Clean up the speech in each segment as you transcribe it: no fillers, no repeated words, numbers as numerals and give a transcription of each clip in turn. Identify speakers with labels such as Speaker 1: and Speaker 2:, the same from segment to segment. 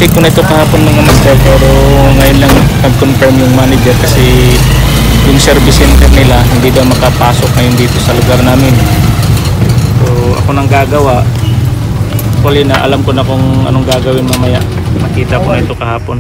Speaker 1: na-check ko na ito kahapon mga master, pero ngayon lang nag-confirm yung manager kasi yung service center nila hindi daw makapasok ngayon dito sa lugar namin. So ako nang gagawa. Actually na alam ko na kung anong gagawin mamaya. Nakita ko na ito kahapon.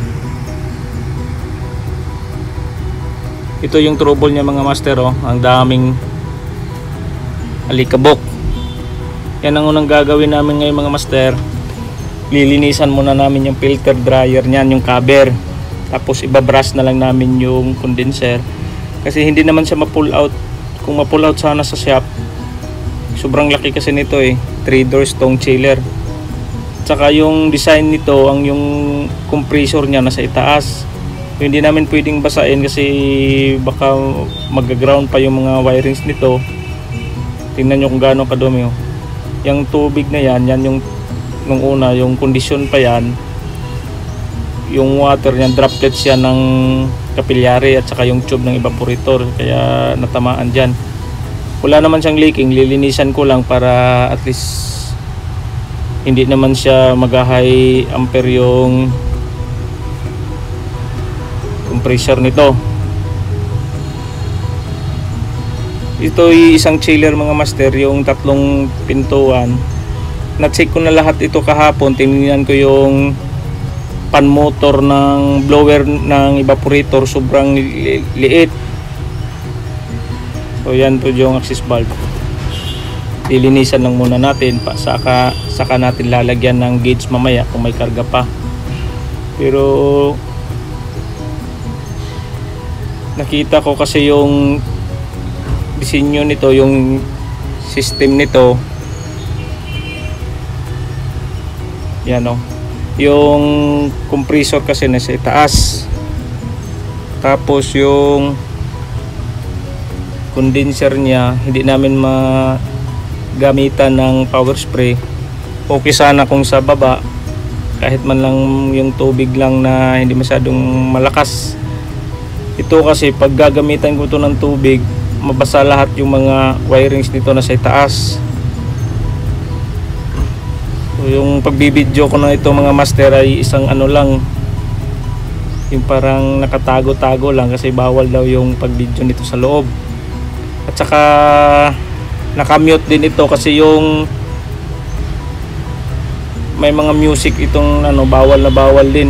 Speaker 1: Ito yung trouble niya mga master, oh. Ang daming alikabok. Yan ang unang gagawin namin ngayon mga master. Lilinisan muna namin yung filter dryer niyan, yung cover. Tapos ibabrush na lang namin yung condenser. Kasi hindi naman siya ma-pull out. Kung ma-pull out sana sa shop, sobrang laki kasi nito eh. 3 doors tong chiller. Tsaka yung design nito, ang yung compressor niya nasa itaas. Hindi namin pwedeng basahin kasi baka mag-ground pa yung mga wirings nito. Tingnan nyo kung gaano kadumi, oh. Yung tubig na yan, yan yung nung una, yung kondisyon pa yan, yung water niyan, droplets yan ng capillary at saka yung tube ng evaporator, kaya natamaan dyan. Wala naman siyang leaking, lilinisan ko lang para at least hindi naman siya mag-high ampere yung compressor nito. Ito ay isang chiller mga master, yung 3 pintuan. Na-check ko na lahat ito kahapon. Tinignan ko yung pan motor ng blower ng evaporator, sobrang liit. So yan po yung access valve. Lilinisan lang muna natin, saka natin lalagyan ng gauge mamaya kung may karga pa. Pero nakita ko kasi yung disenyo nito, yung system nito. Yan, oh. Yung compressor kasi nasa itaas. Tapos yung condenser niya hindi namin magamitan ng power spray. Okay sana kung sa baba, kahit man lang yung tubig lang na hindi masyadong malakas. Ito kasi pag gagamitan ko to ng tubig, mabasa lahat yung mga wirings nito nasa itaas. Yung pagbibideo ko na ito mga master ay isang ano lang, yung parang nakatago-tago lang kasi bawal daw yung pagbideo nito sa loob. At saka nakamute din ito kasi yung may mga music itong ano, bawal na bawal din.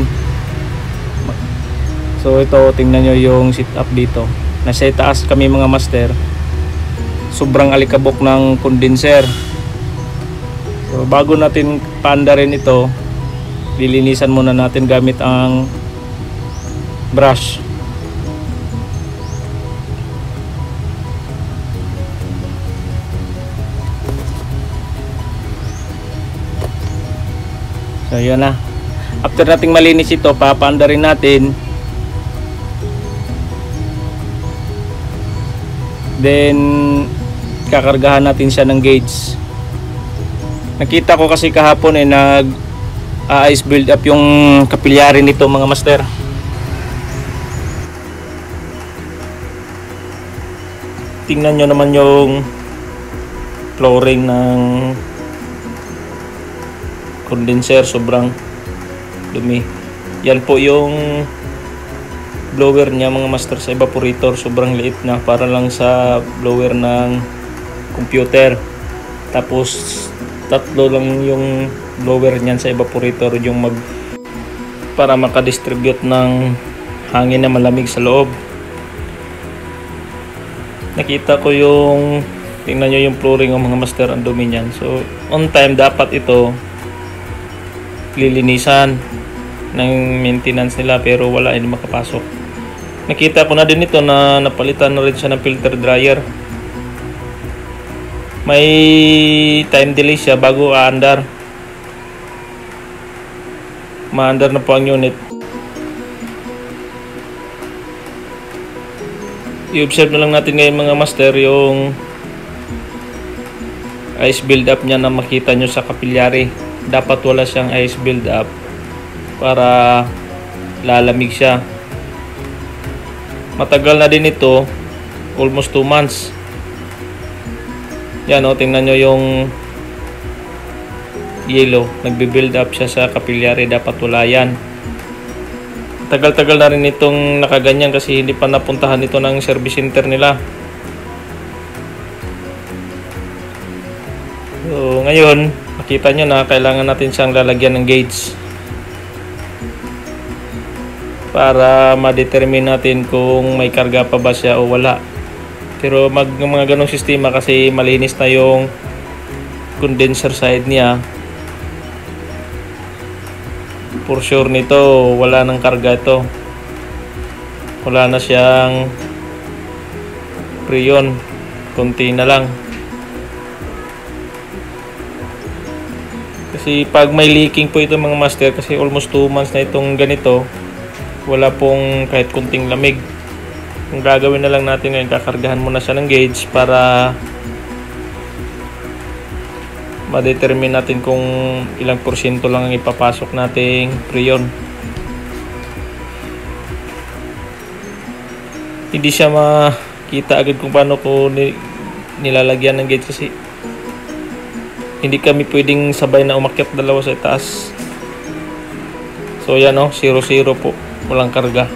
Speaker 1: So ito, tingnan nyo yung setup dito. Nasa itaas kami mga master, sobrang alikabok ng condenser. So, bago natin paandarin ito, lilinisan muna natin gamit ang brush. So yun na. After nating malinis ito, papaandarin natin. Then kakargahan natin siya ng gauge. Nakita ko kasi kahapon nag-ice build up yung capillary nito mga master. Tingnan nyo naman yung flooring ng condenser, sobrang dumi. Yan po yung blower niya mga master sa evaporator, sobrang liit na, para lang sa blower ng computer. Tapos 3 lang yung blower niyan sa evaporator, yung para makadistribute ng hangin na malamig sa loob. Nakita ko yung, tingnan nyo yung flooring ng mga master, ang dumi niyan. So on time dapat ito lilinisan ng maintenance nila, pero wala, hindi makapasok. Nakita ko na din ito na napalitan na rin siya ng filter dryer. May time delay siya bago aandar. Maandar na po ang unit. I-observe na lang natin ngayon mga master yung ice build up niya na makita nyo sa capillary. Dapat wala siyang ice build up para lalamig siya. Matagal na din ito, almost 2 months. Yan, o, tingnan nyo yung yellow, nagbe-build up siya sa capillary, dapat wala yan. Tagal-tagal na rin itong nakaganyan kasi hindi pa napuntahan ito ng service center nila. So ngayon nakita nyo na kailangan natin siyang lalagyan ng gauge para ma-determine natin kung may karga pa ba siya o wala. Pero mga ganong sistema kasi malinis na yung condenser side niya, for sure nito wala nang karga ito, wala na siyang preyon, konti na lang. Kasi pag may leaking po ito mga master, kasi almost 2 months na itong ganito, wala pong kahit kunting lamig. Kung gagawin na lang natin ngayon, kakargahan muna siya ng gauge para ma-determine natin kung ilang porsyento lang ang ipapasok nating preyon. Hindi siya makita agad kung paano ko nilalagyan ng gauge kasi hindi kami pwedeng sabay na umakyat dalawa sa itaas. So yan o, 0-0 po, walang karga.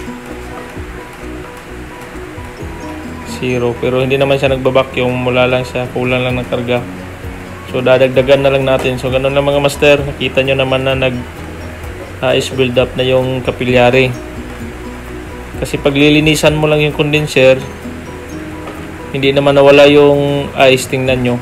Speaker 1: 0, pero hindi naman siya nagbabacuum, mula lang siya, kulang lang ng karga. So dadagdagan na lang natin. So ganun lang mga master, nakita nyo naman na ice build up na yung capillary. Kasi pag lilinisan mo lang yung condenser, hindi naman nawala yung ice. Tingnan nyo,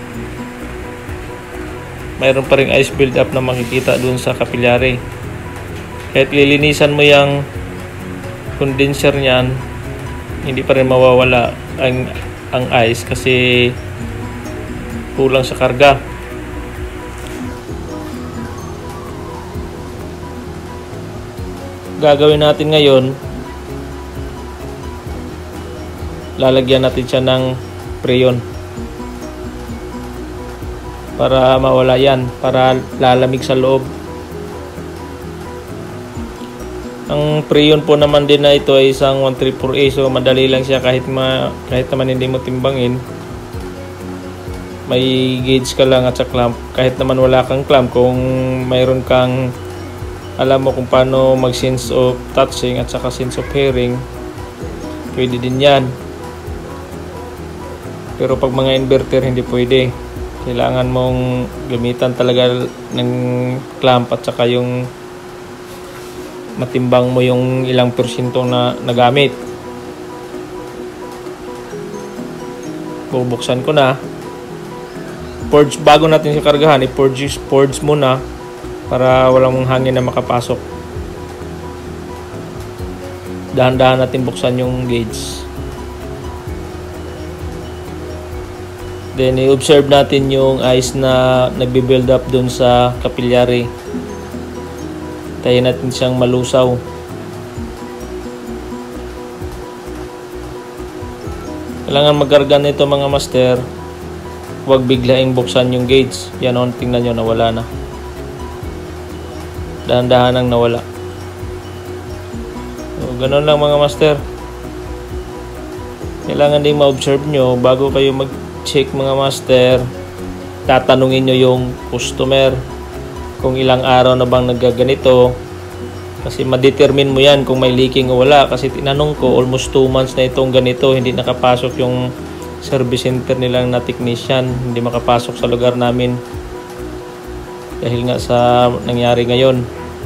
Speaker 1: mayroon pa ring ice build up na makikita dun sa capillary. Kahit lilinisan mo yung condenser niyan, hindi pa rin mawawala ang ice kasi kulang sa karga. Gagawin natin ngayon, lalagyan natin siya ng preyon para mawala yan, para lalamig sa loob. Ang preyon po naman din na ito ay isang 134A, so madali lang siya kahit naman hindi mo timbangin. May gauge ka lang at sa clamp. Kahit naman wala kang clamp, kung mayroon kang alam mo kung paano mag sense of touching at saka sense of hearing, pwede din yan. Pero pag mga inverter hindi pwede, kailangan mong gamitan talaga ng clamp at saka yung matimbang mo yung ilang porsyento na nagamit. Bubuksan ko na. Purge, bago natin siya kargahan, i-purge muna para walang hangin na makapasok. Dahan-dahan natin buksan yung gauge. Then i-observe natin yung ice na nagbe-build up dun sa capillary. Tayo natin siyang malusaw. Kailangan magkarga nito mga master. Huwag biglaing buksan yung gauge. Yan o, tingnan nyo, nawala na. Dahan-dahan ang nawala. So, ganun lang mga master. Kailangan din ma-observe nyo bago kayo mag-check mga master. Tatanungin nyo yung customer kung ilang araw na bang nagaganito. Kasi ma-determine mo yan kung may leaking o wala. Kasi tinanong ko, almost 2 months na itong ganito. Hindi nakapasok yung service center nilang na technician, hindi makapasok sa lugar namin dahil nga sa nangyari ngayon.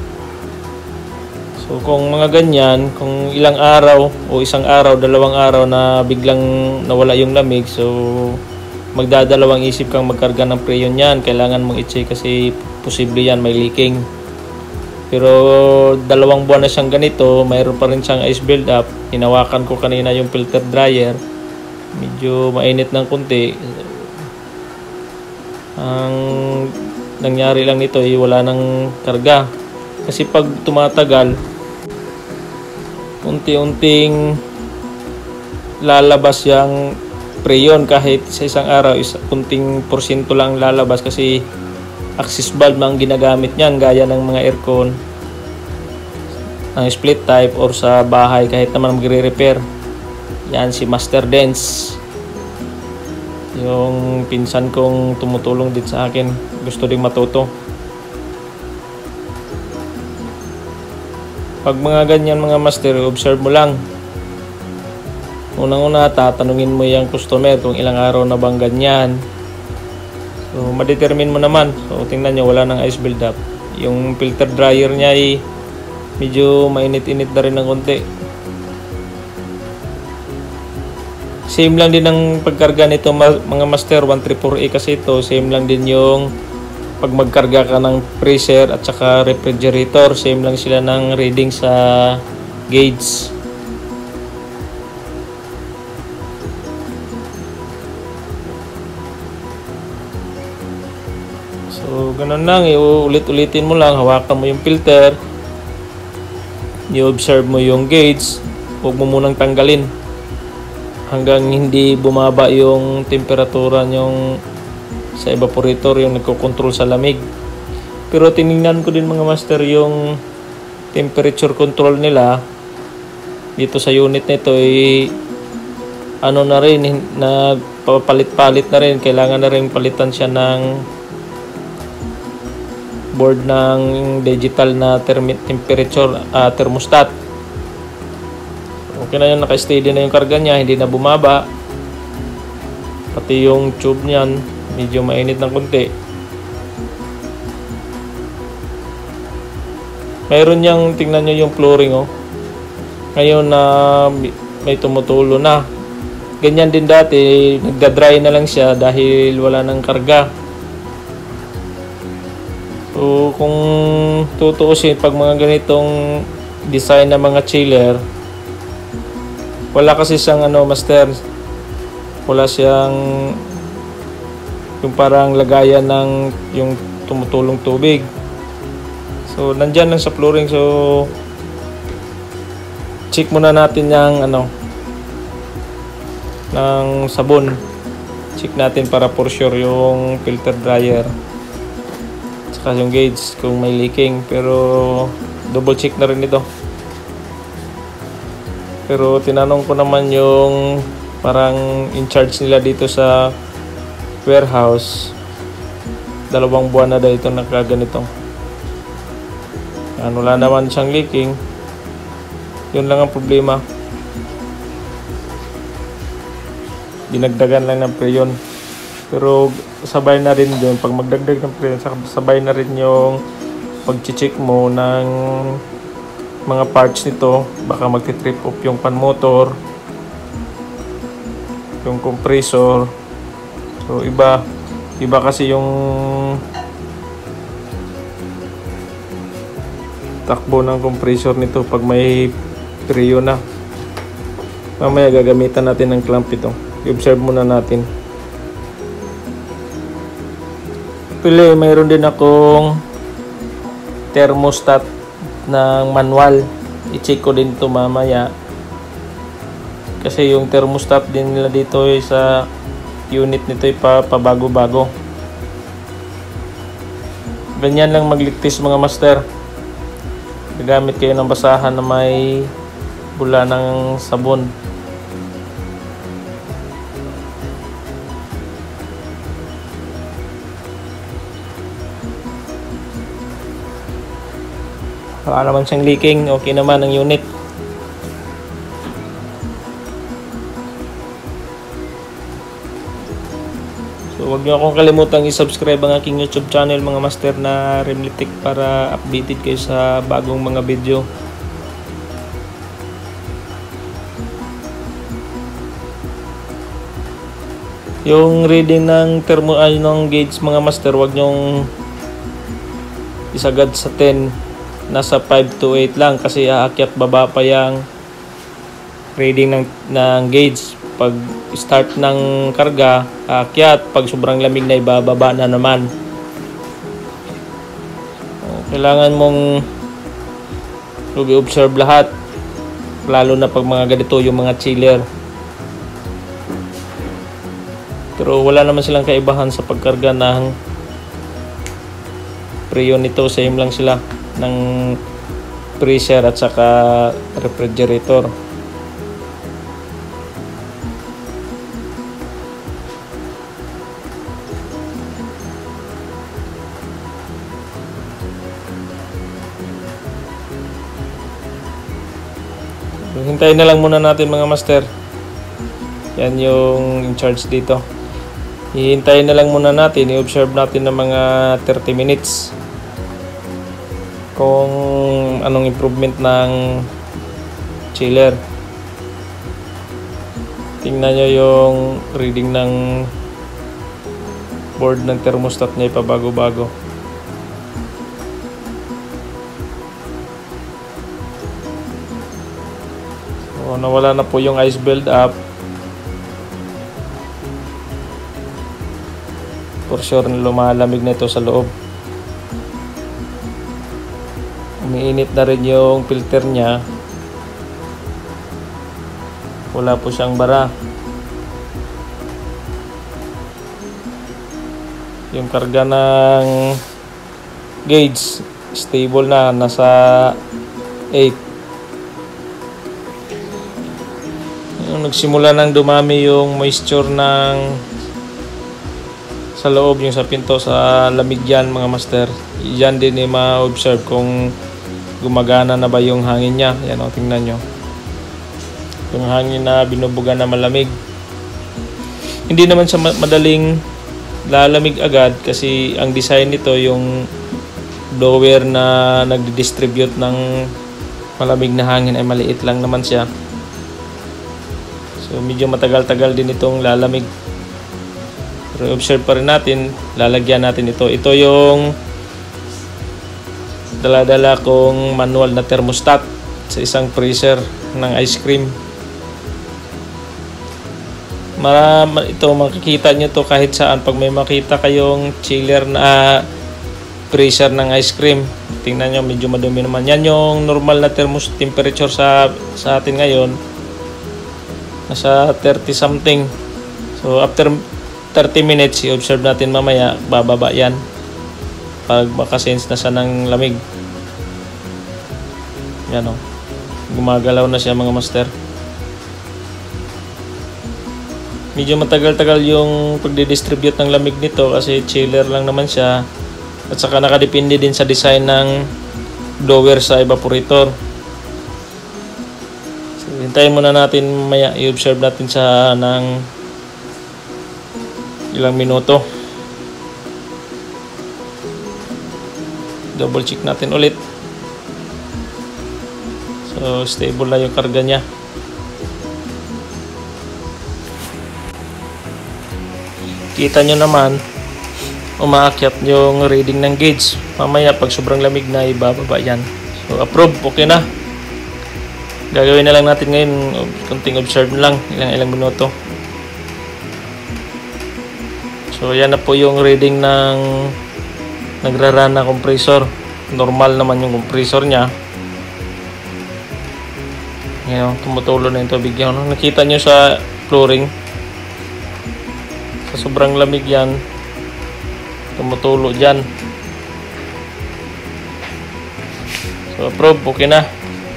Speaker 1: So kung mga ganyan, kung ilang araw o isang araw, 2 araw na biglang nawala yung lamig, so magdadalawang isip kang magkarga ng preyon yan. Kailangan mong i-check kasi posible yan may leaking. Pero 2 buwan na siyang ganito, mayroon pa rin siyang ice build up. Hinawakan ko kanina yung filter dryer, medyo mainit ng kunti. Ang nangyari lang nito ay wala nang karga. Kasi pag tumatagal, unti-unting lalabas yung preyon. Kahit sa isang araw, kunting porsyento lang lalabas kasi access valve ang ginagamit niyan, gaya ng mga aircon ng split type or sa bahay kahit naman magre-repair. Yan si Master Dance. Yung pinsan kong tumutulong din sa akin, gusto ding matuto. Pag mga ganyan mga master, observe mo lang. Unang-una, tatanungin mo yung customer kung ilang araw na bang ganyan. So, madetermine mo naman. So, tingnan nyo, wala nang ice build up. Yung filter dryer niya ay medyo mainit-init na rin ng konti. Same lang din ang pagkarga nito mga master, 134A kasi ito. Same lang din yung pag magkarga ka ng freezer at saka refrigerator, same lang sila ng reading sa gauge. So ganun lang, iulit-ulitin mo lang, hawakan mo yung filter, i-observe mo yung gauge, huwag mo munang tanggalin hanggang hindi bumaba yung temperatura yung sa evaporator, yung nagko-control sa lamig. Pero tiningnan ko din mga master yung temperature control nila dito sa unit nito ay ano na rin, nagpapalit-palit na rin, kailangan na rin palitan siya ng board ng digital na temperature thermostat. Okay na yun, naka-steady na yung karga niya, hindi na bumaba. Pati yung tube niyan medyo mainit ng konti. Mayroon niyang, tingnan nyo yung flooring ngayon na may tumutulo na. Ganyan din dati, nagda-dry na lang siya dahil wala nang karga. So kung tutuusin, pag mga ganitong design na mga chiller, wala kasi siyang master, wala siyang yung parang lagayan ng yung tumutulong tubig. So nandyan lang sa flooring. So check muna natin yung ng sabon. Check natin para for sure yung filter dryer saka yung gauge kung may leaking, pero double check na rin ito. Pero tinanong ko naman yung parang in charge nila dito sa warehouse, 2 buwan na daw ito nakaganito. Wala naman siyang leaking. Yun lang ang problema, dinagdagan lang ng preyon. Pero sabay na rin yun, pag magdagdag ng preyon, sabay na rin yung pag-check mo ng mga parts nito. Baka magti-trip off yung fan motor, yung compressor. So iba kasi yung takbo ng compressor nito pag may preyo na. Mamaya gagamitan natin ng clamp ito. I-observe muna natin. Actually, mayroon din akong thermostat ng manual. I-check ko din ito mamaya. Kasi yung thermostat din nila dito sa unit nito ay pabago-bago. Ganyan lang magligtis mga master. Gagamit kayo ng basahan na may bula ng sabon. Wala naman siyang leaking, okay naman ang unit. So huwag niyo akong kalimutang i-subscribe ang aking YouTube channel mga master na Remlitic para updated kayo sa bagong mga video. Yung reading ng ng gauge mga master, huwag niyong isagad sa 10. Nasa 5 to 8 lang kasi aakyat baba pa yung reading ng gauge. Pag start ng karga, aakyat. Pag sobrang lamig na, ibababa na naman. Kailangan mong i-observe lahat, lalo na pag mga ganito yung mga chiller. Pero wala naman silang kaibahan sa pagkarga ng preyon nito. Same lang sila ng freezer at saka refrigerator. Hintayin na lang muna natin mga master. Yan yung in charge dito. Hihintayin na lang muna natin, i-observe natin ng mga 30 minutes kung anong improvement ng chiller. Tingnan nyo yung reading ng board ng thermostat niya, ipabago-bago. So, nawala na po yung ice build up. For sure lumalamig na ito sa loob. Umiinit na rin yung filter niya. Wala po siyang bara. Yung karga ng gauge stable na, nasa 8. Yung nagsimula nang dumami yung moisture ng sa loob, yung sa pinto, sa lamig yan mga master. Yan din ma-observe kung gumagana na ba yung hangin niya. Yan o, tingnan nyo. Yung hangin na binubuga na malamig. Hindi naman siya madaling lalamig agad kasi ang design nito, yung blower na nagdi-distribute ng malamig na hangin ay maliit lang naman siya. So medyo matagal-tagal din itong lalamig. Pero observe pa rin natin, lalagyan natin ito. Ito yung dala-dala kong manual na thermostat sa isang freezer ng ice cream. Ito makikita nyo to kahit saan pag may makita kayong chiller na freezer ng ice cream. Tingnan nyo, medyo madumi naman. Yan yung normal na temperature sa atin ngayon. Nasa 30 something. So after 30 minutes, i-observe natin mamaya, bababa yan. Pag makasense na siya ng lamig. Yan o. Gumagalaw na siya mga master. Medyo matagal-tagal yung pagdidistribute ng lamig nito kasi chiller lang naman siya. At saka nakadepende din sa design ng blower sa evaporator. So, hintayin muna natin maya, i-observe natin sa ng ilang minuto. Double check natin ulit. So stable na yung karga niya. Kita nyo naman, umaakyat yung reading ng gauge. Mamaya pag sobrang lamig na, ibababa yan. So approve, okay na. Gagawin na lang natin ngayon, kunting observe lang, ilang minuto. So yan na po yung reading ng nagrarun na compressor. Normal naman yung compressor nya. Yan, tumutulo na yung tubig yan. Nakita nyo sa flooring, sa sobrang lamig yan, tumutulo dyan. So approve, okay na.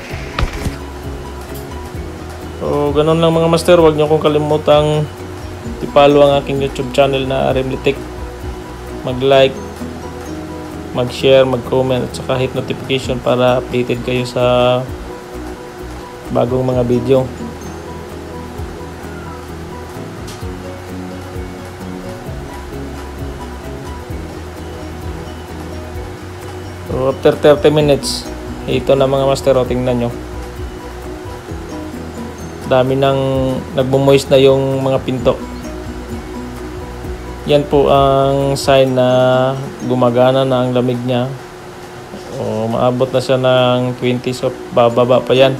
Speaker 1: So ganun lang mga master, huwag nyo kong kalimutang i-follow ang aking YouTube channel na RMLitech. Mag-like, mag-share, mag-comment at saka hit notification para updated kayo sa bagong mga video. So after 30 minutes, ito na mga master, tingnan nyo. Dami nang nagmo-moist na yung mga pinto. Yan po ang sign na gumagana na ang lamig niya. O maabot na siya ng 20, so bababa pa yan.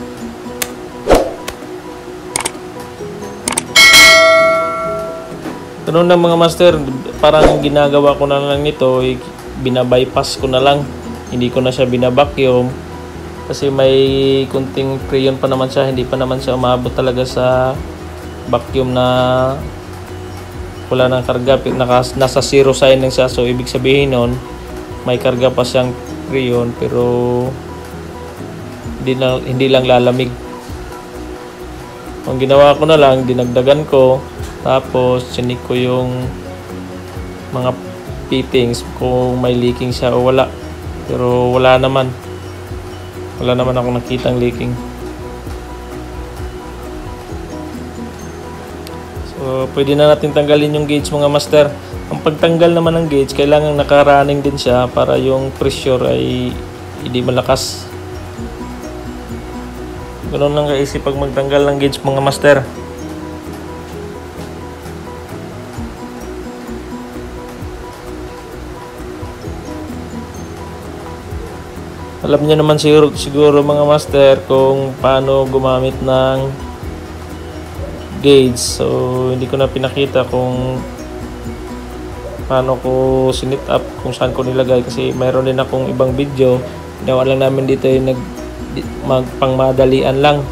Speaker 1: Ganun na mga master, parang ginagawa ko na lang nito, binabypass ko na lang. Hindi ko na siya binabacuum kasi may kunting freon pa naman siya, hindi pa naman siya umabot talaga sa vacuum na wala nang karga, nasa zero sign lang siya. So ibig sabihin nun, may karga pa siyang freon pero hindi lang lalamig. Ang ginawa ko na lang, dinagdagan ko, tapos chinik ko yung mga fittings kung may leaking siya o wala. Pero wala naman akong nakitang leaking. So pwede na natin tanggalin yung gauge mga master. Ang pagtanggal naman ng gauge, kailangan naka-running din siya para yung pressure ay hindi malakas. Ganun lang kaisip pag magtanggal ng gauge mga master. Alam niyo naman siguro mga master kung paano gumamit ng gauge. So hindi ko na pinakita kung paano ko sinit up, kung saan ko nilagay, kasi mayroon din akong ibang video. Ginawa lang namin dito yung magpangmadalian lang,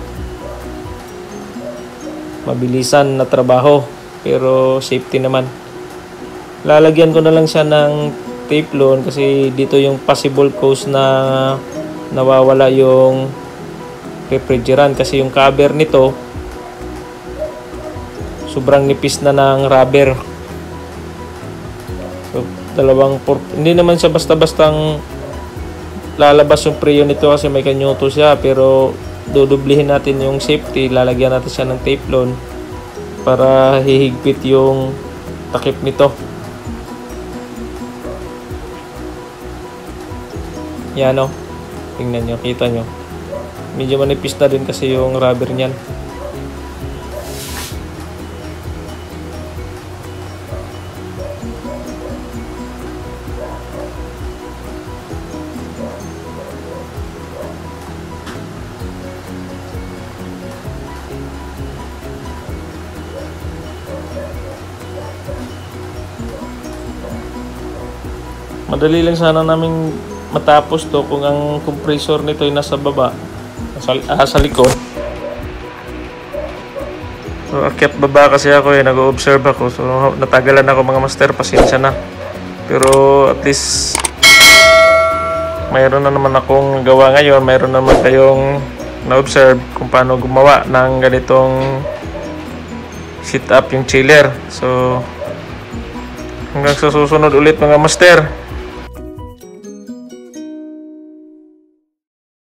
Speaker 1: mabilisan na trabaho pero safety naman. Lalagyan ko na lang siya ng teflon kasi dito yung possible cause na nawawala yung refrigerant, kasi yung cover nito sobrang nipis na ng rubber. So hindi naman siya basta-bastang lalabas yung preo nito kasi may kanyuto siya, pero dudublihin natin yung safety. Lalagyan natin siya ng teflon para hihigpit yung takip nito. Yan o, tingnan nyo, kita nyo, medyo manipis na din kasi yung rubber nyan. Madali lang sana namin matapos to kung ang compressor nito ay nasa baba, sa likod. So akyat baba kasi ako nag-o-observe ako, so natagalan ako mga master, pasensya na. Pero at least mayroon na naman akong gawa ngayon, mayroon naman kayong na-observe kung paano gumawa ng ganitong sit up yung chiller. So hanggang sa susunod ulit mga master.